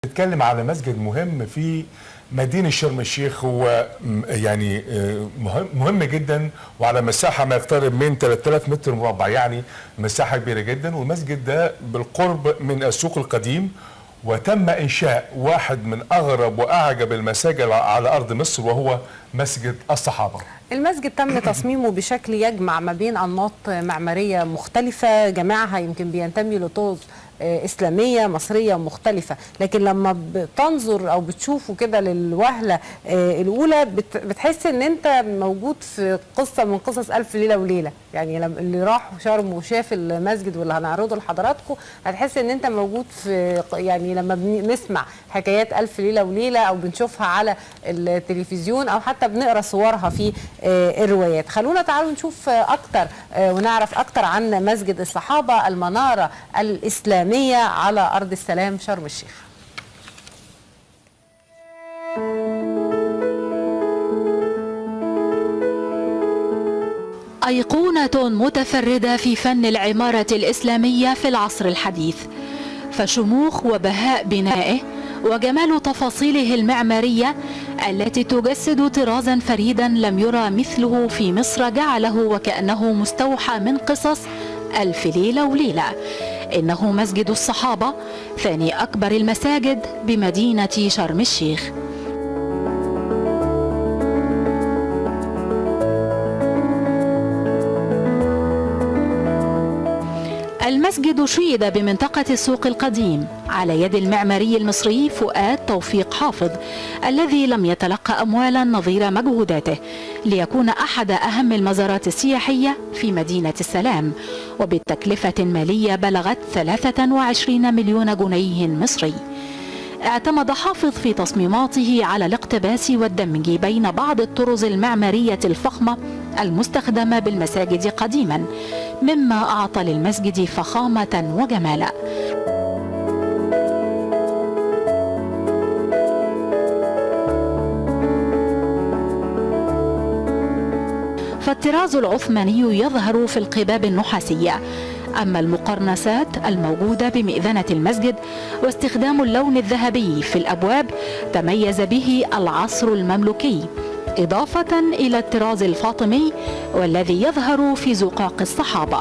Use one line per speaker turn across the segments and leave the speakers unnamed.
نتكلم على مسجد مهم في مدينة شرم الشيخ. هو يعني مهم جدا، وعلى مساحة ما يقترب من 3000 متر مربع، يعني مساحة كبيرة جدا. والمسجد ده بالقرب من السوق القديم، وتم إنشاء واحد من أغرب وأعجب المساجد على أرض مصر، وهو مسجد الصحابة.
المسجد تم تصميمه بشكل يجمع ما بين أنماط معمارية مختلفة، جميعها يمكن بينتمي لطقوس إسلامية مصرية مختلفة، لكن لما بتنظر أو بتشوفه كده للوهلة الأولى بتحس إن أنت موجود في قصة من قصص ألف ليلة وليلة. يعني اللي راح شرم وشاف المسجد واللي هنعرضه لحضراتكم هتحس إن أنت موجود في، يعني لما بنسمع حكايات ألف ليلة وليلة أو بنشوفها على التلفزيون أو حتى بنقرأ صورها في الروايات. خلونا تعالوا نشوف أكتر ونعرف أكتر عن مسجد الصحابة، المنارة الإسلامية على أرض السلام شرم الشيخ.
أيقونة متفردة في فن العمارة الإسلامية في العصر الحديث، فشموخ وبهاء بنائه وجمال تفاصيله المعمارية التي تجسد طرازا فريدا لم يرى مثله في مصر جعله وكأنه مستوحى من قصص ألف ليلة وليلة. إنه مسجد الصحابة، ثاني أكبر المساجد بمدينة شرم الشيخ. المسجد شيد بمنطقة السوق القديم على يد المعماري المصري فؤاد توفيق حافظ، الذي لم يتلقى أموالا نظير مجهوداته ليكون أحد أهم المزارات السياحية في مدينة السلام، وبتكلفة مالية بلغت 23 مليون جنيه مصري. اعتمد حافظ في تصميماته على الاقتباس والدمج بين بعض الطرز المعمارية الفخمة المستخدمة بالمساجد قديما، مما أعطى للمسجد فخامة وجمالا. فالطراز العثماني يظهر في القباب النحاسية، أما المقرنسات الموجودة بمئذنة المسجد واستخدام اللون الذهبي في الأبواب تميز به العصر المملوكي، إضافة إلى الطراز الفاطمي والذي يظهر في زقاق الصحابة.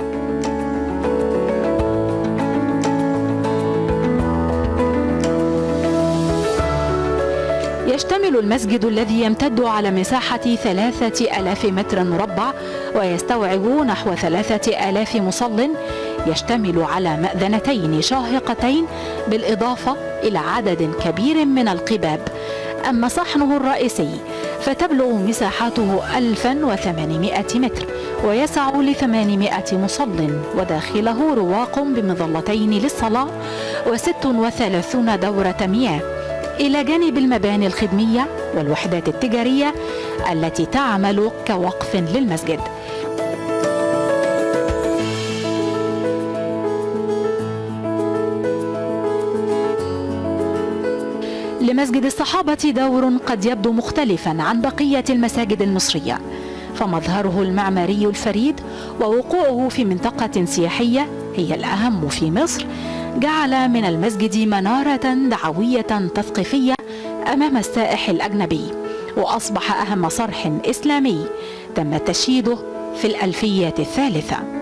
يشتمل المسجد الذي يمتد على مساحة 3000 متر مربع ويستوعب نحو 3000 مصل، يشتمل على مأذنتين شاهقتين بالإضافة إلى عدد كبير من القباب. أما صحنه الرئيسي فتبلغ مساحته 1800 متر ويسع ل800 مصل، وداخله رواق بمظلتين للصلاة و36 دورة مياه، إلى جانب المباني الخدمية والوحدات التجارية التي تعمل كوقف للمسجد. لمسجد الصحابة دور قد يبدو مختلفا عن بقية المساجد المصرية، فمظهره المعماري الفريد ووقوعه في منطقة سياحية هي الأهم في مصر جعل من المسجد منارة دعوية تثقيفية أمام السائح الأجنبي، وأصبح أهم صرح إسلامي تم تشييده في الألفية الثالثة.